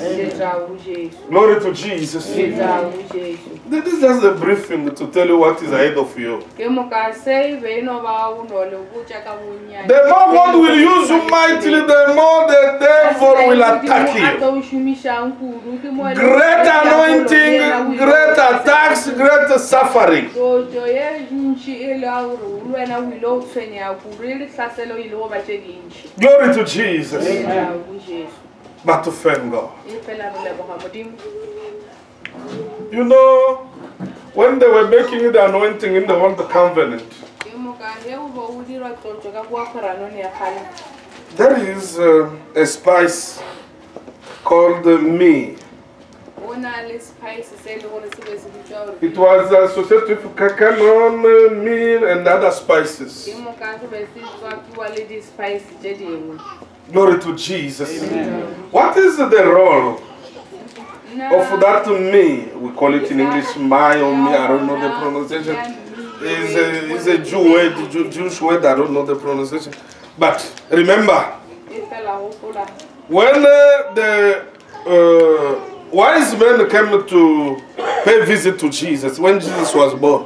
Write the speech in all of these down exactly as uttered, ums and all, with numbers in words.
Glory to Jesus. This is just a briefing to tell you what is ahead of you. The more God will use you mightily, the more the devil will attack you. Great anointing, great attacks, great suffering. Glory to Jesus. Amen. But to thank God. You know, when they were making the anointing in the old covenant, there is uh, a spice called uh, me. It was associated with cacao, meal, and other spices. Glory to Jesus. Amen. What is the role of that me? We call it in English my or me. I don't know the pronunciation. It's a, it's a Jew word, Jew, Jewish word. I don't know the pronunciation. But remember, when uh, the uh, wise men came to pay visit to Jesus, when Jesus was born,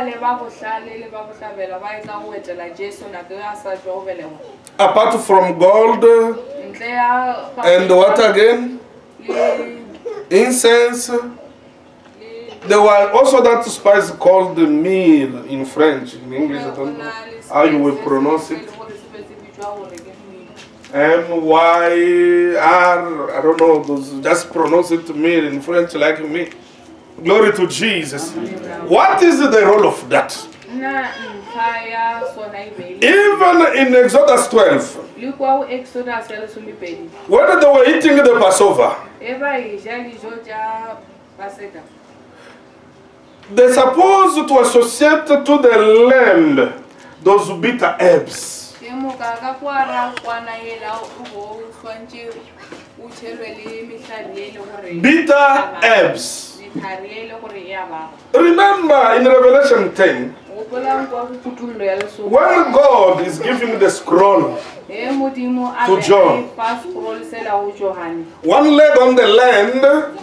apart from gold and what again? Incense. There was also that spice called the meal in French. In English, I don't know how you will pronounce it. M Y R, I don't know, those, just pronounce it to me in French like me. Glory to Jesus. What is the role of that? Even in Exodus twelve, when they were eating the Passover, they supposed to associate to the lamb those bitter herbs. Bitter herbs. Remember in Revelation ten, when God is giving the scroll to John, one leg on the land,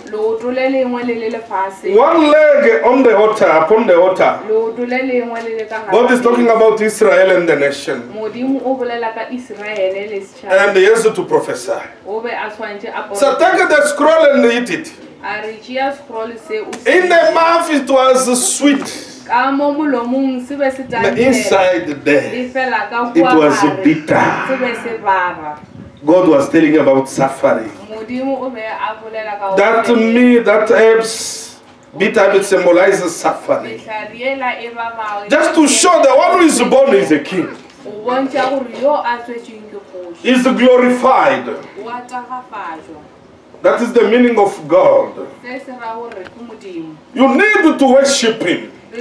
one leg on the altar, upon the altar. God is talking about Israel and the nation. And he has to prophesy. So take the scroll and eat it. In the mouth it was sweet. But inside there, it was bitter. God was telling about suffering. That me, that herbs, bitter herbs symbolizes suffering. Just to show the one who is born is a king. Is glorified. That is the meaning of God. You need to worship Him. He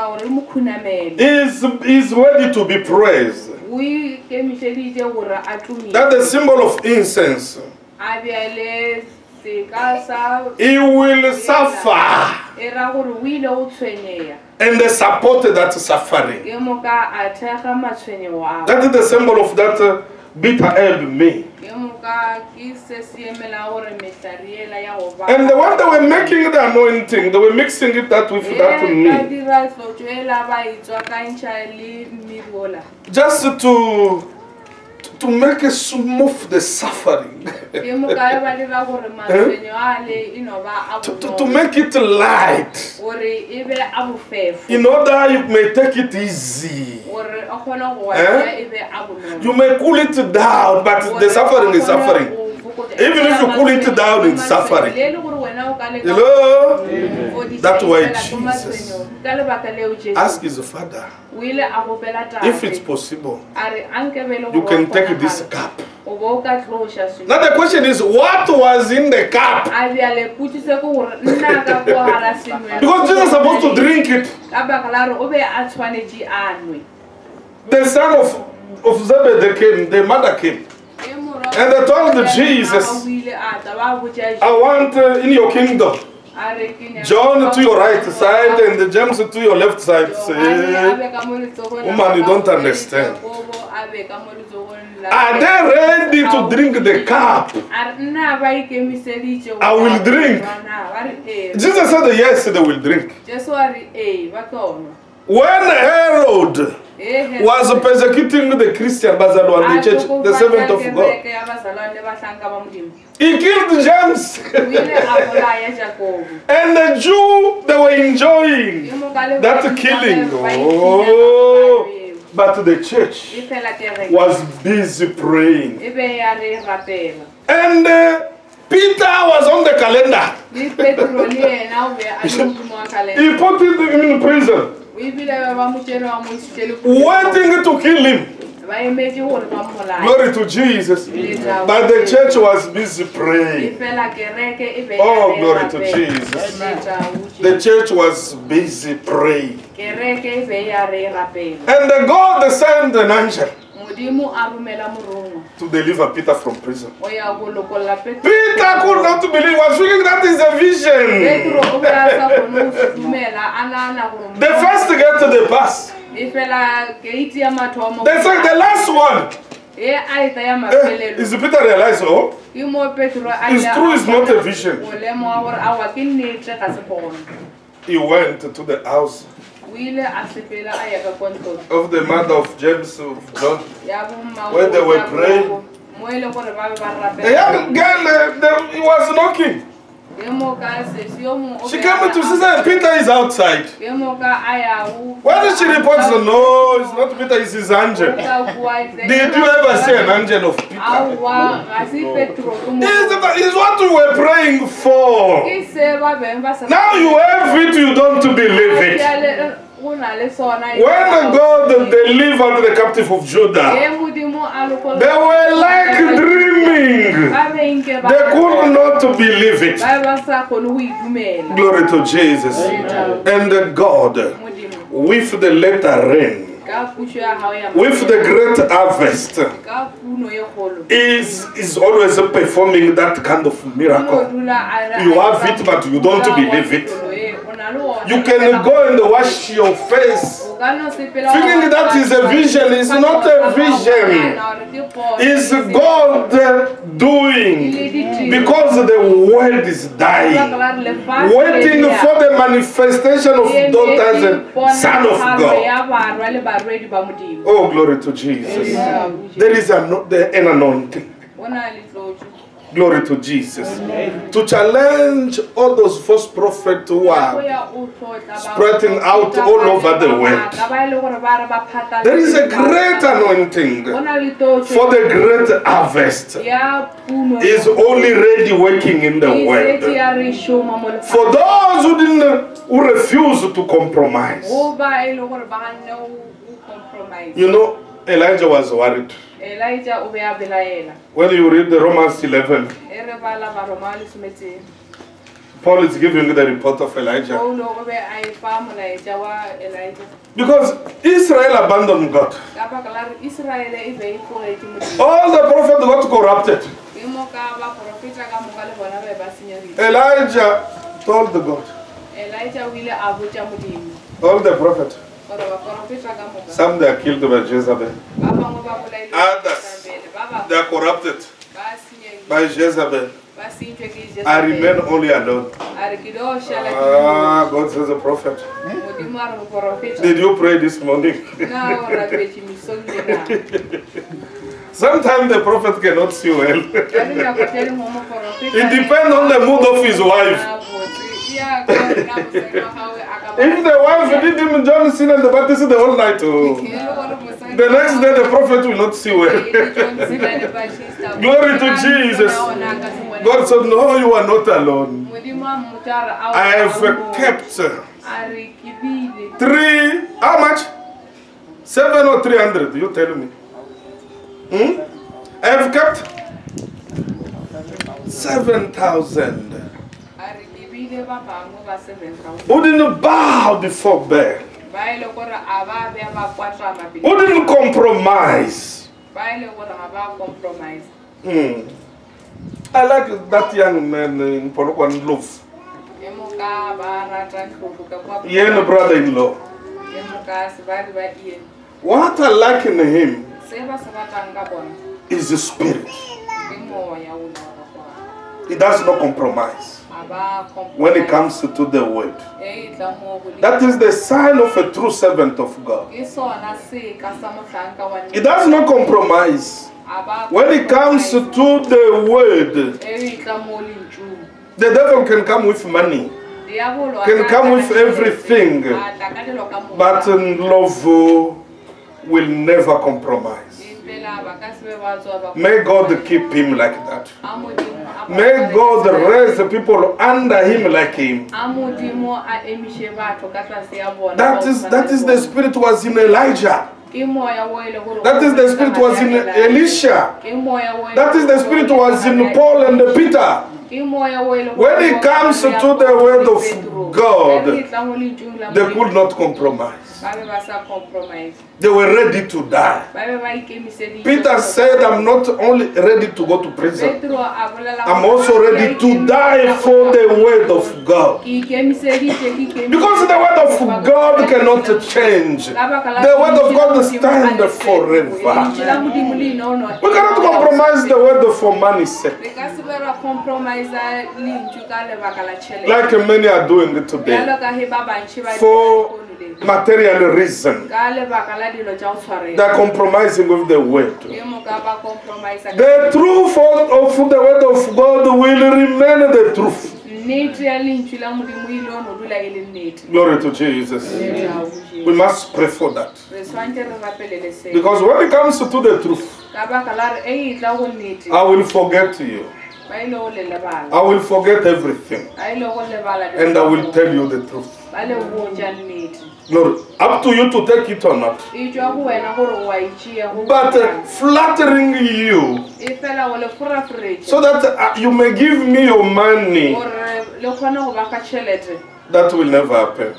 is, is ready to be praised. That's the symbol of incense. He will suffer and they support that suffering. That is the symbol of that uh, bitter herb me. And when they were making the anointing, they were mixing it that with that me. Just to to make it smooth the suffering. to, to, to make it light. In order you may take it easy. Eh? You may cool it down, but the suffering is suffering. Even if you cool it down, it's suffering. Hello? That's why Jesus asked his Father, if it's possible, you can take this cup. Now the question is, what was in the cup? Because Jesus is supposed to drink it. The son of, of Zebedee came, the mother came. And they told Jesus, I want uh, in your kingdom, John to your right side and James to your left side. Say, woman, you don't understand. Are they ready to drink the cup? I will drink. Jesus said yes, they will drink. When Herod was persecuting the Christian Bazalwan, the church, the servant of God, he killed James. And the Jew, they were enjoying that killing. Oh, but the church was busy praying. And uh, Peter was on the calendar. He put him in prison, waiting to kill him. Glory to Jesus. But the church was busy praying. Oh, glory to Jesus. The church was busy praying. And the God sent an angel to deliver Peter from prison. Peter could not believe, was thinking that is a vision. The first to get to the pass. They said the last one. Eh, is Peter realized, oh, it's true, it's not a vision. He went to the house of the mother of James of John, where they were praying. The young girl, uh, the, he was knocking. She came to see Peter is outside. When did she report? No, it's not Peter, it's his angel. Did you ever see an angel of Peter? It's what we were praying for. Now you have it, you don't believe it. When God delivered the captive of Judah, they were like dreaming. They could not believe it. Glory to Jesus. And God, with the latter rain, with the great harvest, is, is always performing that kind of miracle. You have it, but you don't believe it. You can go and wash your face, thinking that is a vision. It's not a vision. It's God doing, because the world is dying, waiting for the manifestation of daughters and Son of God. Oh, glory to Jesus. There is an, an anointing. Glory to Jesus. Amen. To challenge all those false prophets who are spreading out all over the world. There is a great anointing for the great harvest. Is only ready working in the world. For those who didn't, who refuse to compromise. You know, Elijah was worried. When you read the Romans eleven, Paul is giving the report of Elijah. Because Israel abandoned God. All the prophets got corrupted. Elijah told the God. All the prophets. Some they are killed by Jezebel. Others, they are corrupted by Jezebel. I remain only alone. Ah, God says a prophet. Did you pray this morning? Sometimes the prophet cannot see well. It depends on the mood of his wife. If the wife did him John Cena and the Baptist the whole night, oh, the next day the prophet will not see well. Glory to Jesus. God said, no, you are not alone. I have kept three, how much? Seven or three hundred, you tell me. Hmm? I have kept seven thousand. Who didn't bow before Baal? Who didn't compromise? Hmm. I like that young man in Polokwan Love. Yen brother-in-law. What I like in him, is the spirit. He does not compromise when it comes to the word. That is the sign of a true servant of God. He does not compromise when it comes to the word. The devil can come with money, can come with everything, but love will never compromise. May God keep him like that. May God raise the people under him like him. That is, that is the spirit was in Elijah. That is the spirit was in Elisha. That is the spirit was in Paul and Peter. When it comes to the word of God, they could not compromise. They were ready to die. Peter said, I'm not only ready to go to prison, I'm also ready to die for the word of God. Because the word of God cannot change. The word of God stands forever. We cannot compromise the word for money's sake, like many are doing it today, for material reason. They are compromising with the word. The truth of the word of God will remain the truth. Glory to Jesus. We must pray for that. Because when it comes to the truth, I will forget you. I will forget everything. And I will tell you the truth. Lord, up to you to take it or not. But uh, flattering you so that uh, you may give me your money, that will never happen.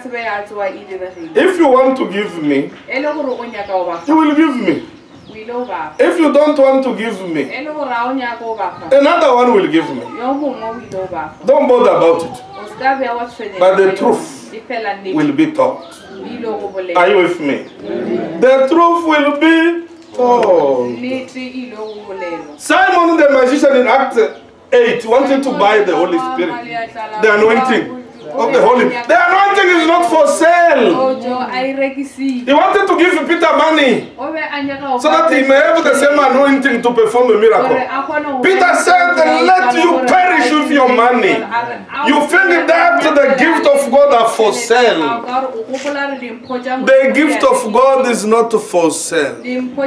If you want to give me, you will give me. If you don't want to give me, another one will give me. Don't bother about it. But the truth will be taught. Are you with me? The truth will be taught. Simon the magician in Acts eight wanted to buy the Holy Spirit, the anointing of the Holy. The anointing is not for sale. He wanted to give Peter money so that he may have the same anointing to perform a miracle. Peter said, let you perish with your money. You think that the gift of God are for sale. The gift of God is not for sale.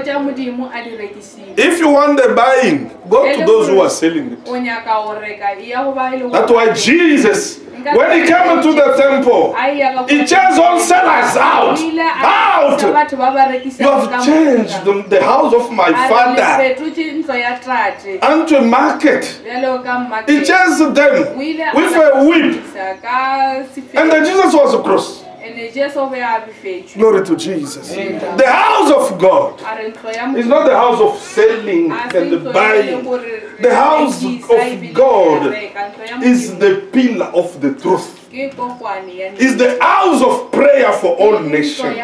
If you want the buying, go to those who are selling it. That's why Jesus, when he came to the temple, he chased all sellers out. Out! You have changed the, the house of my father into a market. He chased them with a whip. And then Jesus was a cross. Glory to Jesus. The house of God is not the house of selling and buying. The house of God is the pillar of the truth. Is the house of prayer for all nations.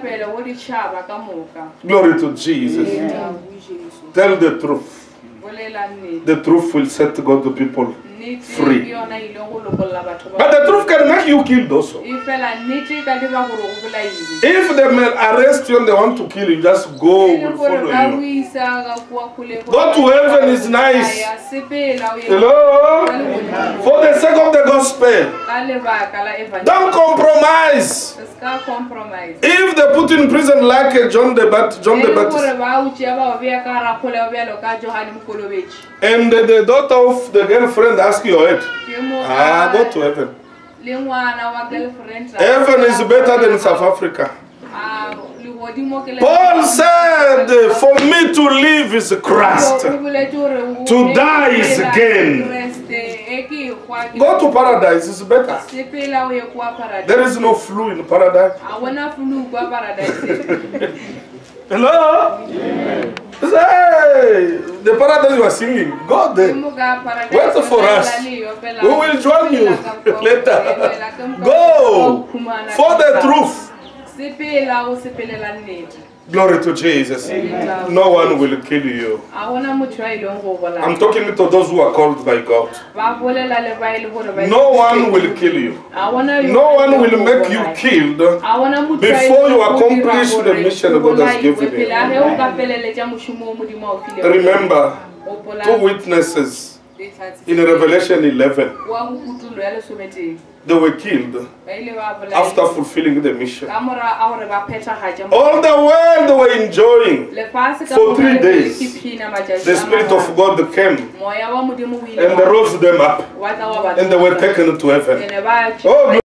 Glory to Jesus. Tell the truth. The truth will set God the people free. But the truth can make you killed also. If they may arrest you and they want to kill you, just go, will follow you. Go to heaven is nice. Hello? For the sake of the gospel. Don't compromise. If they put in prison like John the Baptist, John the Baptist, and the, the daughter of the girlfriend asks your head, ah, go to heaven. Heaven is better than South Africa. Paul said, for me to live is Christ, to die is gain. Go to paradise, it's better. There is no flu in paradise. Hello? Say, the paradise you are singing, go there. Wait for us. We will join you later. Go for the truth. Glory to Jesus. No one will kill you. I'm talking to those who are called by God. No one will kill you. No one will make you killed before you accomplish the mission God has given you. Remember, two witnesses in Revelation eleven, they were killed after fulfilling the mission. All the while they were enjoying for three days. The Spirit of God came and they rose them up and they were taken to heaven. Oh,